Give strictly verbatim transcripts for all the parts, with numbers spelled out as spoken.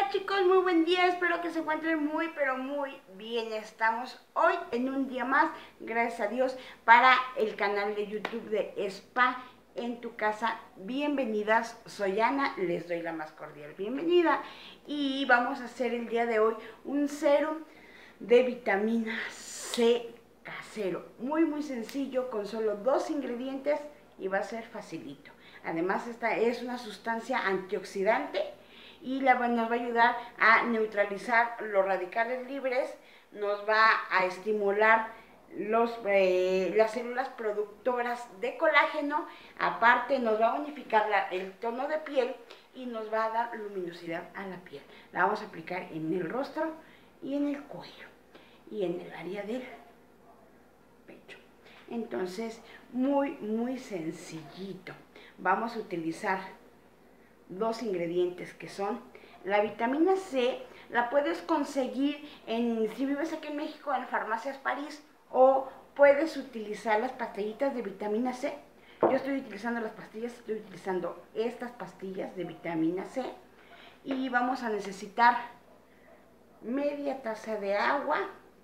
Hola chicos, muy buen día, espero que se encuentren muy pero muy bien. Estamos hoy en un día más, gracias a Dios, para el canal de YouTube de Spa en tu casa. Bienvenidas, soy Ana, les doy la más cordial bienvenida y vamos a hacer el día de hoy un serum de vitamina C casero, muy muy sencillo, con solo dos ingredientes y va a ser facilito. Además, esta es una sustancia antioxidante y la, nos va a ayudar a neutralizar los radicales libres, nos va a estimular los, eh, las células productoras de colágeno, aparte nos va a unificar la, el tono de piel y nos va a dar luminosidad a la piel. La vamos a aplicar en el rostro y en el cuello y en el área del pecho. Entonces, muy, muy sencillito. Vamos a utilizar dos ingredientes que son la vitamina C. La puedes conseguir en, si vives aquí en México, en Farmacias París, o puedes utilizar las pastillitas de vitamina C. Yo estoy utilizando las pastillas, estoy utilizando estas pastillas de vitamina C y vamos a necesitar media taza de agua,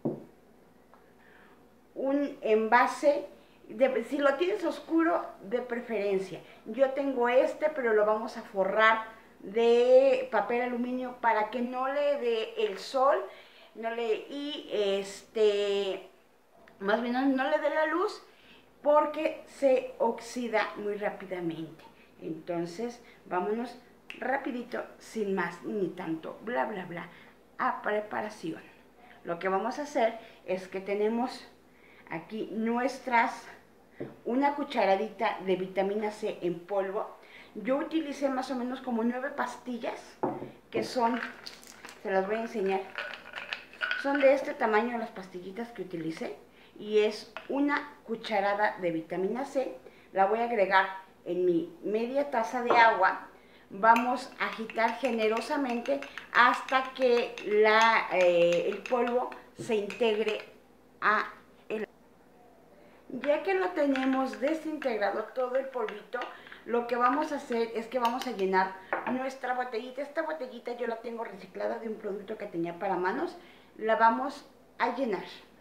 un envase. De, si lo tienes oscuro, de preferencia. Yo tengo este, pero lo vamos a forrar de papel aluminio para que no le dé el sol, no le, y este, más bien no, no le dé la luz, porque se oxida muy rápidamente. Entonces, vámonos rapidito, sin más ni tanto bla bla bla, a preparación. Lo que vamos a hacer es que tenemos aquí nuestras, una cucharadita de vitamina C en polvo. Yo utilicé más o menos como nueve pastillas, que son, se las voy a enseñar, son de este tamaño las pastillitas que utilicé, y es una cucharada de vitamina C. La voy a agregar en mi media taza de agua. Vamos a agitar generosamente hasta que la, eh, el polvo se integre a el. Ya que lo tenemos desintegrado todo el polvito, lo que vamos a hacer es que vamos a llenar nuestra botellita. Esta botellita yo la tengo reciclada de un producto que tenía para manos. La vamos a llenar.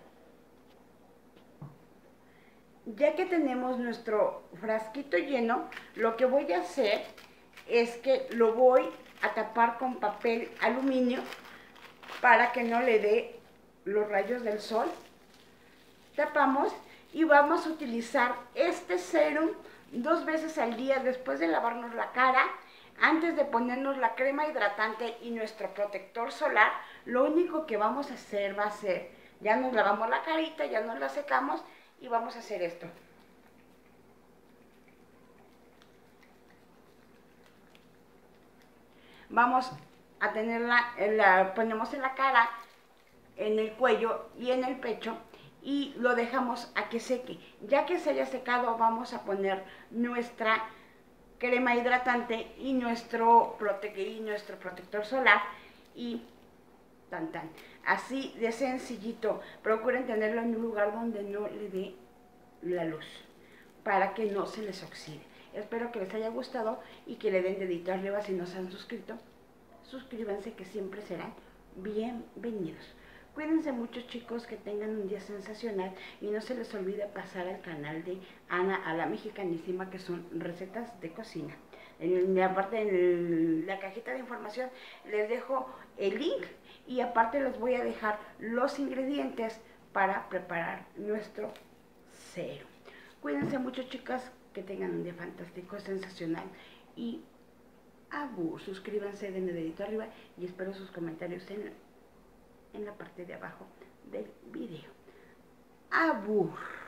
Ya que tenemos nuestro frasquito lleno, lo que voy a hacer es que lo voy a tapar con papel aluminio para que no le dé los rayos del sol. Tapamos y vamos a utilizar este serum dos veces al día después de lavarnos la cara, antes de ponernos la crema hidratante y nuestro protector solar. Lo único que vamos a hacer va a ser, ya nos lavamos la carita, ya nos la secamos y vamos a hacer esto. Vamos a tenerla, la ponemos en la cara, en el cuello y en el pecho, y lo dejamos a que seque. Ya que se haya secado, vamos a poner nuestra crema hidratante y nuestro, prote y nuestro protector solar y tan tan. Así de sencillito. Procuren tenerlo en un lugar donde no le dé la luz, para que no se les oxide. Espero que les haya gustado y que le den dedito arriba si no se han suscrito. Suscríbanse, que siempre serán bienvenidos. Cuídense mucho, chicos, que tengan un día sensacional y no se les olvide pasar al canal de Ana a la Mexicanísima, que son recetas de cocina. En la parte, en la cajita de información les dejo el link, y aparte les voy a dejar los ingredientes para preparar nuestro serum. Cuídense mucho, chicas, que tengan un día fantástico, sensacional y abur. Suscríbanse, denle dedito arriba y espero sus comentarios en, en la parte de abajo del video. Abur.